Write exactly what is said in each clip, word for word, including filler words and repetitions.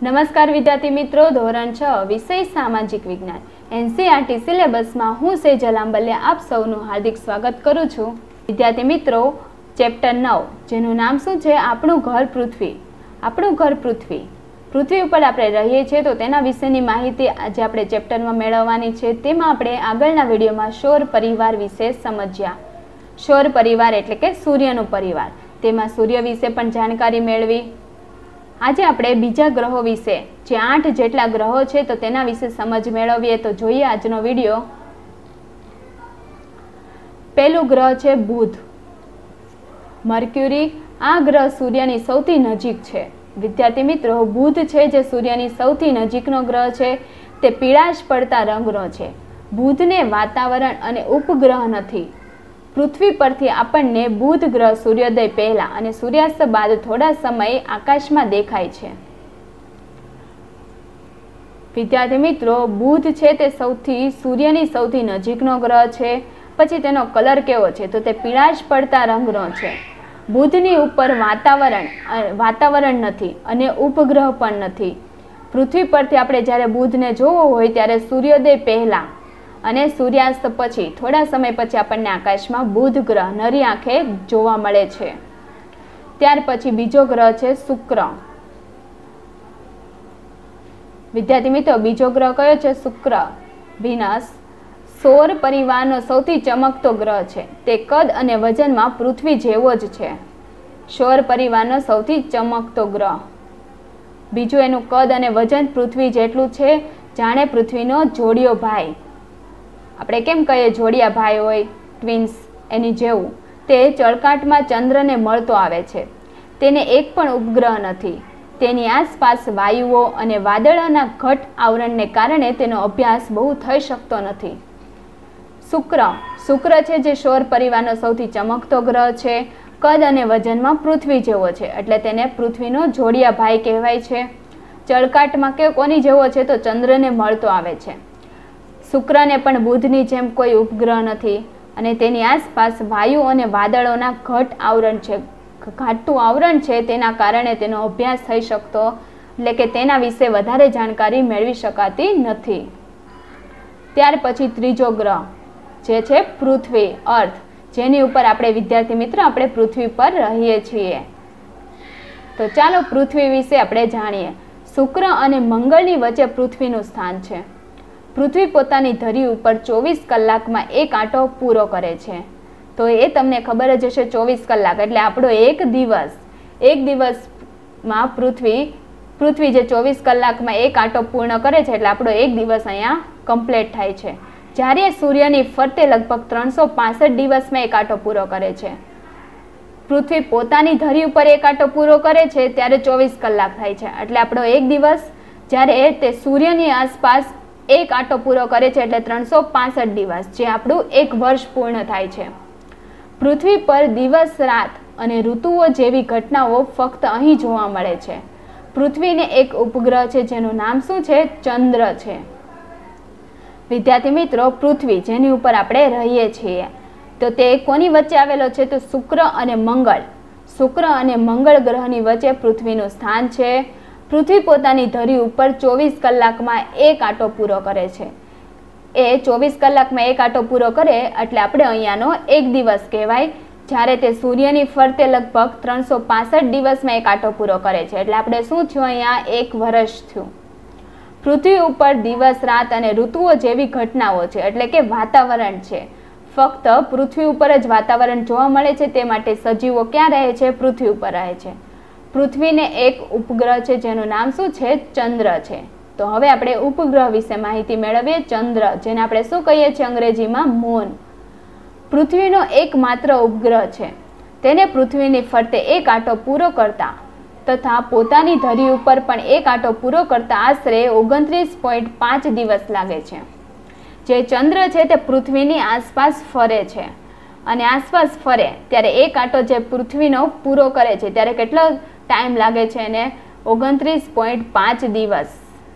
नमस्कार विद्यार्थी मित्रों, धोरण छ विषय सामाजिक विज्ञान एनसीईआरटी सिलेबस में हूँ सेजल आंबलिया आप सौનું हार्दिक स्वागत करूँ छूँ। विद्यार्थी मित्रों, चेप्टर नौ जेनु नाम शुं छे आपणुं घर पृथ्वी। आपणुं घर पृथ्वी पृथ्वी पर आपणे रहीए छीए तो तेना विशेनी माहिती आज आपणे चेप्टर में मेळववानी छे। तेमां आपणे आगळना विडियोमां सौर परिवार विશે समज्या। सौर परिवार एटले के सूर्यनो परिवार, तेमां सूर्य विશે पण जानकारी मेळवी। आज आपणे बीजा ग्रहो विશે जे आठ जेटला ग्रहो छे तो तेना विશે समज मेळवीए। तो जोईए आजनो विडियो। पहेलुं ग्रह छे बुध, मर्क्युरी। आ ग्रह सूर्यनी सौथी नजीक छे। विद्यार्थी मित्रों, बुध छे जे सूर्यनी सौथी नजीकनो ग्रह छे ते पीळाश पड़ता रंगनो छे। बुधने वातावरण अने उपग्रह नथी। पृथ्वी परथी आपणने बुध ग्रह सूर्योदय पहला अने सूर्यास्त बाद थोड़ा समय आकाश में देखाय छे। विद्यार्थी मित्रों, बुध छे ते सौथी सूर्यनी सौथी नजीकनो ग्रह छे। पछी तेनो कलर केवो छे तो ते पीळाश पड़ता रंगनो छे। बुधनी उपर वातावरण वातावरण नथी अने उपग्रह पण नथी। पृथ्वी परथी आपणे ज्यारे बुधने जोवो होय त्यारे सूर्योदय पहला अने सूर्यास्त पछी थोड़ा समय पछी आपणने आकाशमां बुध ग्रह नरी आंखे जोवा मळे छे। त्यार पछी बीजो ग्रह छे शुक्र। विद्यार्थी मित्रों, बीजो ग्रह कयो छे? शुक्र। वीनस सौर परिवारनो सौथी चमकतो ग्रह छे। ते कद अने वजनमां पृथ्वी जेवो ज छे। सौर परिवारनो सौथी चमकतो ग्रह। बीजुं एनुं कद अने वजन पृथ्वी जेटलुं छे जाणे पृथ्वीनो जोडियो भाई। આપણે કેમ કહીએ જોડિયા ભાઈ હોય, ટ્વિન્સ, એની જેવું તે ચળકાટમાં ચંદ્રને મળતો આવે છે। તેને એક પણ ઉપગ્રહ નથી। તેની આસપાસ વાયુઓ અને વાદળોના ઘટ આવરણને કારણે તેનો અભ્યાસ બહુ થઈ શકતો નથી। શુક્ર શુક્ર છે જે સૌર પરિવારનો સૌથી ચમકતો ગ્રહ છે। કદ અને વજનમાં પૃથ્વી જેવો છે એટલે તેને પૃથ્વીનો જોડિયા ભાઈ કહેવાય છે। ચળકાટમાં કે કોની જેવો છે તો ચંદ્રને મળતો આવે છે। શુક્રને પણ બુધની જેમ કોઈ ઉપગ્રહ નથી અને તેની આસપાસ વાયુ અને વાદળોના ઘટ આવરણ છે। ઘાટું આવરણ છે તેના કારણે તેનો અભ્યાસ થઈ શકતો એટલે કે તેના વિશે વધારે જાણકારી મેળવી શકાતી નથી। ત્યાર પછી ત્રીજો ગ્રહ જે છે પૃથ્વી, અર્થ, જેની ઉપર આપણે વિદ્યાર્થી મિત્રો આપણે પૃથ્વી પર રહીએ છીએ। તો ચાલો પૃથ્વી વિશે આપણે જાણીએ। શુક્ર અને મંગળની વચ્ચે પૃથ્વીનું સ્થાન છે। પૃથ્વી પોતાની ધરી ઉપર ચોવીસ કલાકમાં એક આંટો પૂરો કરે છે। તો એ તમને ખબર જ હશે, ચોવીસ કલાક એટલે આપણો એક દિવસ। એક દિવસમાં પૃથ્વી પૃથ્વી જે ચોવીસ કલાકમાં એક આંટો પૂર્ણ કરે છે એટલે આપણો એક દિવસ અહીંયા કમ્પ્લીટ થાય છે। જ્યારે સૂર્યની ફરતે લગભગ ત્રણસો પાસઠ દિવસમાં એક આંટો પૂરો કરે છે। પૃથ્વી પોતાની ધરી ઉપર એક આંટો પૂરો કરે છે ત્યારે ચોવીસ કલાક થાય છે એટલે આપણો એક દિવસ। જ્યારે તે સૂર્યની આસપાસ એક આંટો પૂરો કરે છે એટલે ત્રણસો પાસઠ દિવસ, જે આપણું એક વર્ષ પૂર્ણ થાય છે। પૃથ્વી પર દિવસ રાત અને ઋતુઓ જેવી ઘટનાઓ ફક્ત અહીં જોવા મળે છે। પૃથ્વીને એક ઉપગ્રહ છે જેનું નામ શું છે? ચંદ્ર છે। વિદ્યાર્થી મિત્રો, પૃથ્વી જેની ઉપર આપણે રહીએ છીએ તો તે કોની વચ્ચે આવેલો છે તો શુક્ર અને મંગળ। શુક્ર અને મંગળ ગ્રહની વચ્ચે પૃથ્વીનું સ્થાન છે। પૃથ્વી પોતાની ધરી ઉપર ચોવીસ કલાકમાં એક આંટો પૂરો કરે છે। એ ચોવીસ કલાકમાં એક આંટો પૂરો કરે એટલે આપણે અહીંયાનો એક દિવસ કહેવાય। જ્યારે તે સૂર્યની ફરતે લગભગ ત્રણસો પાસઠ દિવસમાં એક આંટો પૂરો કરે છે એટલે આપણે શું થયું? અહીંયા એક વર્ષ થયું। પૃથ્વી ઉપર દિવસ રાત અને ઋતુઓ જેવી ઘટનાઓ છે એટલે કે વાતાવરણ છે। ફક્ત પૃથ્વી ઉપર જ વાતાવરણ જોવા મળે છે, તે માટે સજીવો ક્યાં રહે છે? પૃથ્વી ઉપર રહે છે। પૃથ્વીને એક ઉપગ્રહ છે જેનું નામ શું છે? ચંદ્ર છે। તો હવે આપણે ઉપગ્રહ વિશે માહિતી મેળવીએ। ચંદ્ર, જેને આપણે શું કહીએ છીએ અંગ્રેજીમાં? મૂન। પૃથ્વીનો એકમાત્ર ઉપગ્રહ છે। તેને પૃથ્વીની ફરતે એક આંટો પૂરો કરતા તથા પોતાની ધરી ઉપર પણ એક આંટો પૂરો કરતા આશરે ઓગણત્રીસ પોઈન્ટ પાંચ દિવસ લાગે છે। જે ચંદ્ર છે તે પૃથ્વીની આસપાસ ફરે છે અને આસપાસ ફરે ત્યારે એક આંટો જે પૃથ્વીનો પૂરો કરે છે ત્યારે કેટલો ટાઈમ લાગે છે? એને ઓગણત્રીસ પોઈન્ટ પાંચ દિવસ।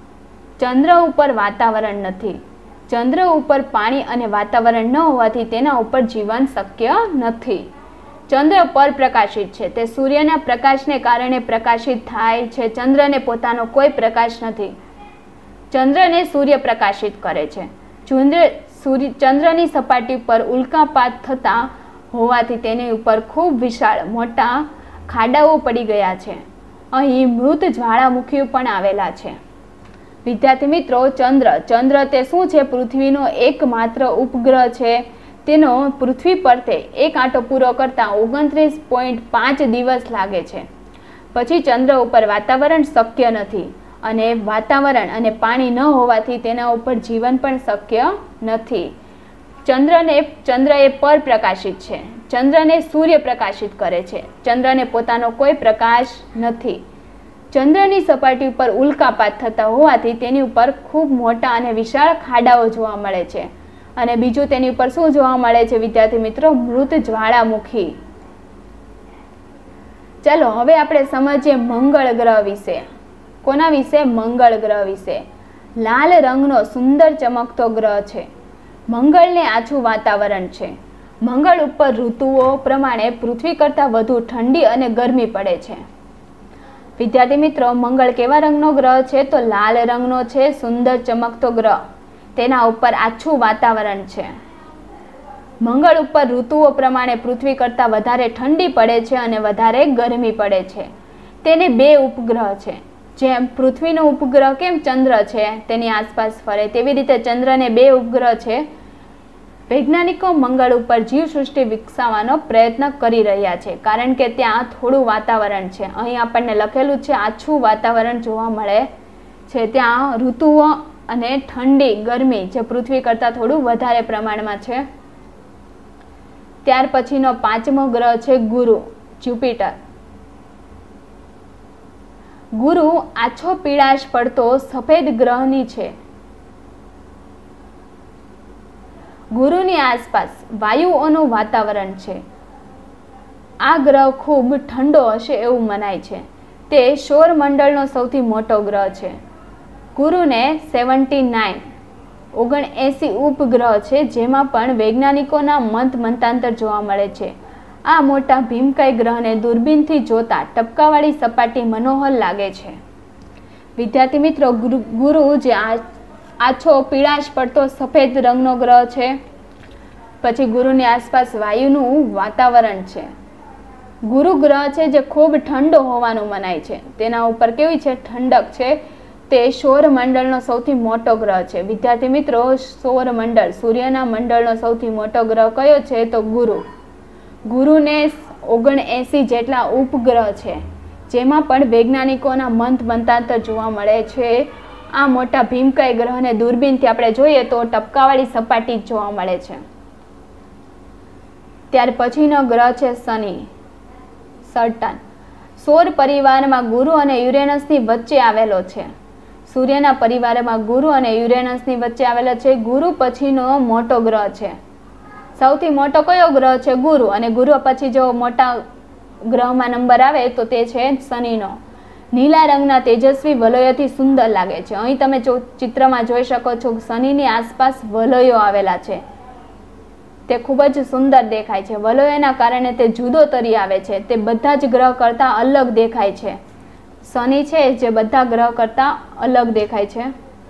ચંદ્ર ઉપર વાતાવરણ નથી। ચંદ્ર ઉપર પાણી અને વાતાવરણ ન હોવાથી તેના ઉપર જીવન શક્ય નથી। ચંદ્ર પરપ્રકાશિત છે, તે સૂર્યના પ્રકાશને કારણે પ્રકાશિત થાય છે. ચંદ્રને પોતાનો કોઈ પ્રકાશ નથી. ચંદ્રને સૂર્ય પ્રકાશિત કરે છે. સૂર્ય ચંદ્રની સપાટી પર ઉલ્કાપાત થતા હોવાથી તેની ઉપર ખૂબ વિશાળ મોટા ખાડાઓ પડી ગયા છે. અહીં મૃત જ્વાળામુખીઓ પણ આવેલા છે. વિદ્યાર્થી મિત્રો, ચંદ્ર ચંદ્ર તે શું છે? પૃથ્વીનો એકમાત્ર ઉપગ્રહ છે. તેનો પૃથ્વી પર તે એક આંટો પૂરો કરતાં ઓગણત્રીસ પોઈન્ટ પાંચ દિવસ લાગે છે. પછી ચંદ્ર ઉપર વાતાવરણ શક્ય નથી અને વાતાવરણ અને પાણી ન હોવાથી તેના ઉપર જીવન પણ શક્ય નથી. ચંદ્રને ચંદ્ર એ પરપ્રકાશિત છે. ચંદ્રને સૂર્ય પ્રકાશિત કરે છે. ચંદ્રને પોતાનો કોઈ પ્રકાશ નથી. ચંદ્રની સપાટી ઉપર ઉલ્કાપાત થતા હોવાથી તેની ઉપર ખૂબ મોટા અને વિશાળ ખાડાઓ જોવા મળે છે. અને બીજું તેની ઉપર શું જોવા મળે છે વિદ્યાર્થી મિત્રો? મૃત જ્વાળામુખી. ચાલો હવે આપણે સમજીએ મંગળ ગ્રહ વિશે. કોના વિશે? મંગળ ગ્રહ વિશે. લાલ રંગનો સુંદર ચમકતો ગ્રહ છે. મંગળને આછું વાતાવરણ છે. મંગળ ઉપર ઋતુઓ પ્રમાણે પૃથ્વી કરતાં વધુ ઠંડી અને ગરમી પડે છે. વિદ્યાર્થી મિત્રો, મંગળ કેવા રંગનો ગ્રહ છે? તો લાલ રંગનો છે. સુંદર ચમકતો ગ્રહ. તેના ઉપર આછું વાતાવરણ છે. મંગળ ઉપર ઋતુઓ પ્રમાણે પૃથ્વી કરતાં વધારે ઠંડી પડે છે અને વધારે ગરમી પડે છે. તેને બે ઉપગ્રહ છે. જેમ પૃથ્વીનો ઉપગ્રહ કેમ ચંદ્ર છે તેની આસપાસ ફરે, તેવી રીતે ચંદ્રને બે ઉપગ્રહ છે. વૈજ્ઞાનિકો મંગળ ઉપર જીવસૃષ્ટિ વિકસાવવાનો પ્રયત્ન કરી રહ્યા છે, કારણ કે ત્યાં થોડું વાતાવરણ છે. અહીં આપણને લખેલું છે આછું વાતાવરણ જોવા મળે છે. ત્યાં ઋતુઓ અને ઠંડી ગરમી જે પૃથ્વી કરતાં થોડું વધારે પ્રમાણમાં છે. ત્યાર પછીનો પાંચમો ગ્રહ છે ગુરુ, જ્યુપિટર. ગુરુ આછો પીળાશ પડતો સફેદ ગ્રહની છે. ગુરુની આસપાસ વાયુઓનું વાતાવરણ છે. આ ગ્રહ ખૂબ ઠંડો હશે એવું મનાય છે. તે સૌરમંડળનો સૌથી મોટો ગ્રહ છે. ગુરુને સેવન્ટી નાઇન ઓગણએંસી ઉપગ્રહ છે, જેમાં પણ વૈજ્ઞાનિકોના મત મતાંતર જોવા મળે છે. આ મોટા ભીમકાય ગ્રહને દૂરબીનથી જોતા ટપકાવાળી સપાટી મનોહર લાગે છે. વિદ્યાર્થી મિત્રો, ગુરુ જે આછો પીળાશ પડતો સફેદ રંગનો ગ્રહ છે. પછી ગુરુની આસપાસ વાયુનું વાતાવરણ છે. ગુરુ ગ્રહ છે જે ખૂબ ઠંડો હોવાનું મનાય છે. તેના ઉપર કેવી છે? ઠંડક છે. તે સૌરમંડળનો સૌથી મોટો ગ્રહ છે. વિદ્યાર્થી મિત્રો, સૌરમંડળ સૂર્યના મંડળનો સૌથી મોટો ગ્રહ કયો છે? તો ગુરુ. ગુરુને ઓગણએંસી જેટલા ઉપગ્રહ છે, જેમાં પણ વૈજ્ઞાનિકોના મંત મંતાંતર જોવા મળે છે. આ મોટા ભીમકાય ગ્રહને દૂરબીનથી આપણે જોઈએ તો ટપકાવાળી સપાટી જ જોવા મળે છે. ત્યાર પછીનો ગ્રહ છે શનિ, સર્ટન. સૌર પરિવારમાં ગુરુ અને યુરેનસની વચ્ચે આવેલો છે. સૂર્યના પરિવારમાં ગુરુ અને યુરેનસની વચ્ચે આવેલો છે. ગુરુ પછીનો મોટો ગ્રહ છે. સૌથી મોટો કયો ગ્રહ છે? ગુરુ. અને ગુરુ પછી જો મોટા ગ્રહમાં નંબર આવે તો તે છે શનિનો. નીલા રંગના તેજસ્વી વલયોથી સુંદર લાગે છે. અહીં તમે ચિત્રમાં જોઈ શકો છો શનિની આસપાસ વલયો આવેલા છે. તે ખૂબ જ સુંદર દેખાય છે. વલયોના કારણે તે જુદો તરી આવે છે. તે બધા જ ગ્રહ કરતાં અલગ દેખાય છે. શનિ છે જે બધા ગ્રહ કરતાં અલગ દેખાય છે.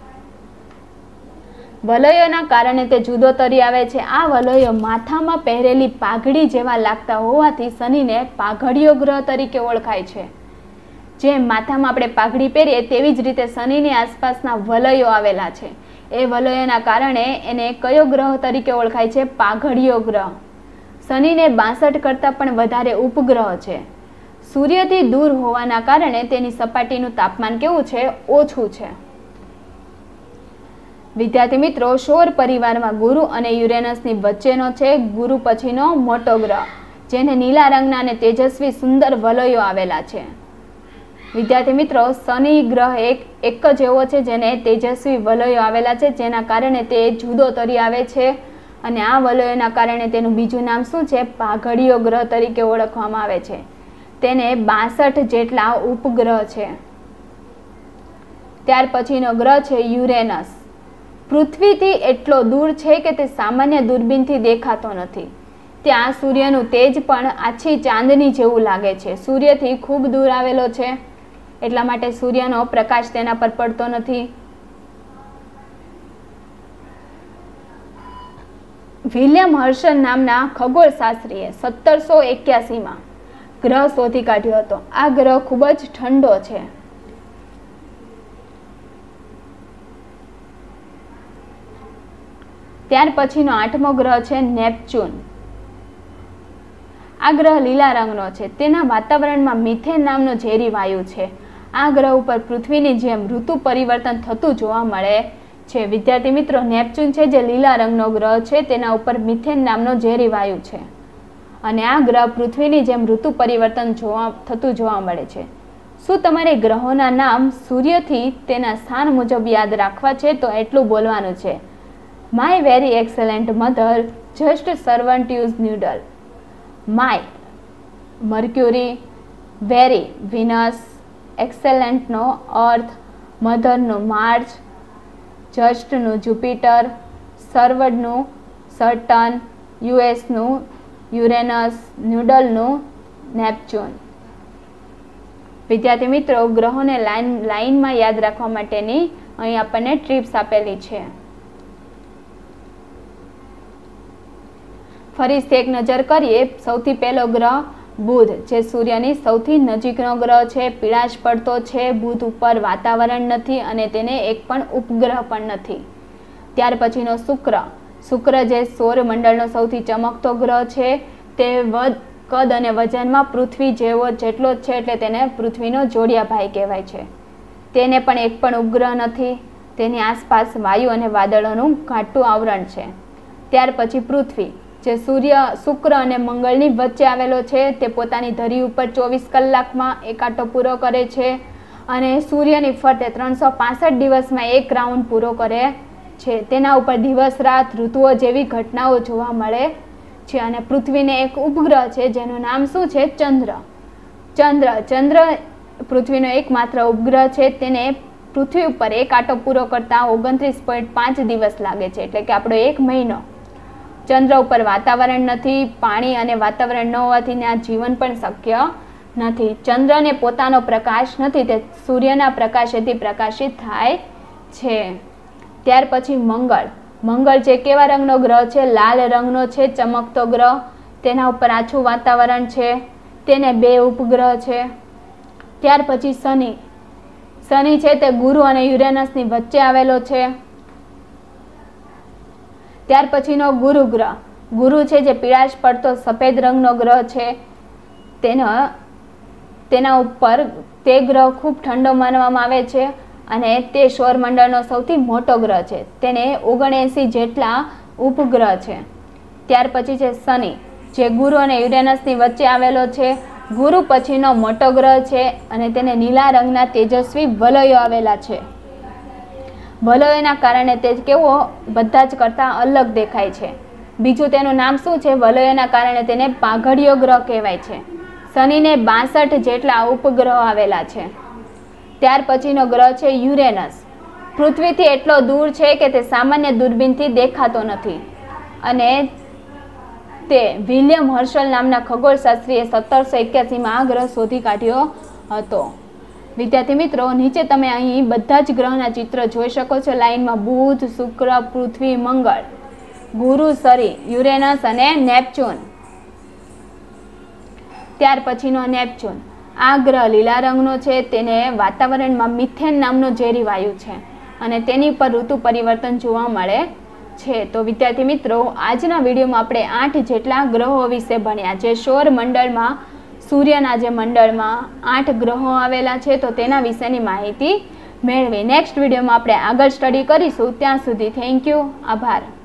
વલયોના કારણે તે જુદો તરી આવે છે. આ વલયો માથામાં પહેરેલી પાઘડી જેવા લાગતા હોવાથી શનિને પાઘડીયો ગ્રહ તરીકે ઓળખાય છે. જેમ માથામાં આપણે પાઘડી પહેરીએ તેવી જ રીતે શનિની આસપાસના વલયો આવેલા છે. એ વલયોના કારણે એને કયો ગ્રહ તરીકે ઓળખાય છે? પાઘડીયો ગ્રહ. શનિને બાસઠ કરતાં પણ વધારે ઉપગ્રહ છે. સૂર્યથી દૂર હોવાના કારણે તેની સપાટીનું તાપમાન કેવું છે? ઓછું છે. વિદ્યાર્થી મિત્રો, સૌર પરિવારમાં ગુરુ અને યુરેનસની વચ્ચેનો છે ગુરુ પછીનો મોટો ગ્રહ, જેને નીલા રંગના અને તેજસ્વી સુંદર વલયો આવેલા છે. વિદ્યાર્થી મિત્રો, શનિ ગ્રહ એક એક જ એવો છે જેને તેજસ્વી વલયો આવેલા છે, જેના કારણે તે જુદો તરી આવે છે. અને આ વલયોના કારણે તેનું બીજું નામ શું છે? પાઘડીયો ગ્રહ તરીકે ઓળખવામાં આવે છે. તેને બાસઠ જેટલા ઉપગ્રહ છે. ત્યાર પછીનો ગ્રહ છે યુરેનસ. પૃથ્વીથી એટલો દૂર છે કે તે સામાન્ય દૂરબીનથી દેખાતો નથી. ત્યાં સૂર્યનું તેજ પણ આછી ચાંદની જેવું લાગે છે. સૂર્યથી ખૂબ દૂર આવેલો છે, એટલા માટે સૂર્યનો પ્રકાશ તેના પર પડતો નથી. વિલિયમ હર્શલ નામના ખગોળશાસ્ત્રીએ સત્તરસો એક્યાસીમાં ગ્રહ શોધી કાઢ્યો હતો. આ ગ્રહ ખૂબ જ ઠંડો છે. ત્યાર પછીનો આઠમો ગ્રહ છે નેપચ્યુન. આ ગ્રહ લીલા રંગનો છે. તેના વાતાવરણમાં મિથેન નામનો ઝેરી વાયુ છે. આ ગ્રહ ઉપર પૃથ્વીની જેમ ઋતુ પરિવર્તન થતું જોવા મળે છે. વિદ્યાર્થી મિત્રો, નેપચ્યુન છે જે લીલા રંગનો ગ્રહ છે, તેના ઉપર મિથેન નામનો ઝેરી વાયુ છે અને આ ગ્રહ પૃથ્વીની જેમ ઋતુ પરિવર્તન જોવા થતું જોવા મળે છે. શું તમારે ગ્રહોના નામ સૂર્યથી તેના સ્થાન મુજબ યાદ રાખવા છે? તો એટલું બોલવાનું છે. My very excellent mother just servant use noodle. My Mercury, very Venus, એક્સેલન્ટનો અર્થ, મધરનું માર્ચ, જસ્ટનું જુપિટર, સર્વડનું સર્ટન, યુએસનું યુરેનસ, ન્યુડલનું નેપચ્યુન. વિદ્યાર્થી મિત્રો, ગ્રહોને લાઈન લાઈનમાં યાદ રાખવા માટેની અહીં આપણને ટ્રીપ્સ આપેલી છે. ફરીથી એક નજર કરીએ. સૌથી પહેલો ગ્રહ બુધ, જે સૂર્યની સૌથી નજીકનો ગ્રહ છે. પીળાશ પડતો છે. બુધ ઉપર વાતાવરણ નથી અને તેને એક પણ ઉપગ્રહ પણ નથી. ત્યાર પછીનો શુક્ર. શુક્ર જે સૌરમંડળનો સૌથી ચમકતો ગ્રહ છે. તે કદ અને વજનમાં પૃથ્વી જેવો જેટલો જ છે, એટલે તેને પૃથ્વીનો જોડિયા ભાઈ કહેવાય છે. તેને પણ એક પણ ઉપગ્રહ નથી. તેની આસપાસ વાયુ અને વાદળોનું ઘાટું આવરણ છે. ત્યાર પછી પૃથ્વી, જે સૂર્ય, શુક્ર અને મંગળની વચ્ચે આવેલો છે. તે પોતાની ધરી ઉપર ચોવીસ કલાકમાં એક આંટો પૂરો કરે છે અને સૂર્યની ફરતે ત્રણસો પાસઠ દિવસમાં એક રાઉન્ડ પૂરો કરે છે. તેના ઉપર દિવસ રાત ઋતુઓ જેવી ઘટનાઓ જોવા મળે છે અને પૃથ્વીને એક ઉપગ્રહ છે જેનું નામ શું છે? ચંદ્ર. ચંદ્ર ચંદ્ર પૃથ્વીનો એકમાત્ર ઉપગ્રહ છે. તેને પૃથ્વી ઉપર એક આંટો પૂરો કરતા ઓગણત્રીસ પોઈન્ટ પાંચ દિવસ લાગે છે, એટલે કે આપણો એક મહિનો. ચંદ્ર ઉપર વાતાવરણ નથી. પાણી અને વાતાવરણ ન હોવાથી ત્યાં જીવન પણ શક્ય નથી. ચંદ્રને પોતાનો પ્રકાશ નથી, તે સૂર્યના પ્રકાશેથી પ્રકાશિત થાય છે. ત્યાર પછી મંગળ. મંગળ જે કેવા રંગનો ગ્રહ છે? લાલ રંગનો છે, ચમકતો ગ્રહ. તેના ઉપર આછું વાતાવરણ છે. તેને બે ઉપગ્રહ છે. ત્યાર પછી શનિ. શનિ છે તે ગુરુ અને યુરેનસની વચ્ચે આવેલો છે. ત્યાર પછીનો ગુરુ ગ્રહ. ગુરુ છે જે પીળાશ પડતો સફેદ રંગનો ગ્રહ છે. તેના તેના ઉપર તે ગ્રહ ખૂબ ઠંડો માનવામાં આવે છે અને તે સૌરમંડળનો સૌથી મોટો ગ્રહ છે. તેને ઓગણએંસી જેટલા ઉપગ્રહ છે. ત્યાર પછી છે શનિ, જે ગુરુ અને યુરેનસની વચ્ચે આવેલો છે. ગુરુ પછીનો મોટો ગ્રહ છે અને તેને નીલા રંગના તેજસ્વી વલયો આવેલા છે. વલયોના કારણે તે કેવો બધા જ કરતાં અલગ દેખાય છે. બીજું તેનું નામ શું છે? વલયોના કારણે તેને પાઘડીયો ગ્રહ કહેવાય છે. શનિને બાસઠ જેટલા ઉપગ્રહો આવેલા છે. ત્યાર પછીનો ગ્રહ છે યુરેનસ. પૃથ્વીથી એટલો દૂર છે કે તે સામાન્ય દૂરબીનથી દેખાતો નથી અને તે વિલિયમ હર્શલ નામના ખગોળશાસ્ત્રીએ સત્તરસો એક્યાસીમાં આ ગ્રહ શોધી કાઢ્યો હતો. વિદ્યાર્થી મિત્રો, નીચે તમે અહીં બધા જ ગ્રહના ચિત્ર જોઈ શકો છો. લાઈનમાં બુધ, શુક્ર, પૃથ્વી, મંગળ, ગુરુ, શનિ, યુરેનસ અને નેપચ્યુન. ત્યાર પછીનો નેપચ્યુન. આ ગ્રહ લીલા રંગનો છે. તેને વાતાવરણમાં મિથેન નામનો ઝેરી વાયુ છે અને તેની પર ઋતુ પરિવર્તન જોવા મળે છે. તો વિદ્યાર્થી મિત્રો, આજના વિડીયોમાં આપણે આઠ જેટલા ગ્રહો વિશે ભણ્યા. જે સૌર મંડળમાં, સૂર્યના જે મંડળમાં આઠ ગ્રહો આવેલા છે, તો તેના વિશેની માહિતી મેળવી. નેક્સ્ટ વિડીયોમાં આપણે આગળ સ્ટડી કરીશું. ત્યાં સુધી થેન્ક યુ. આભાર.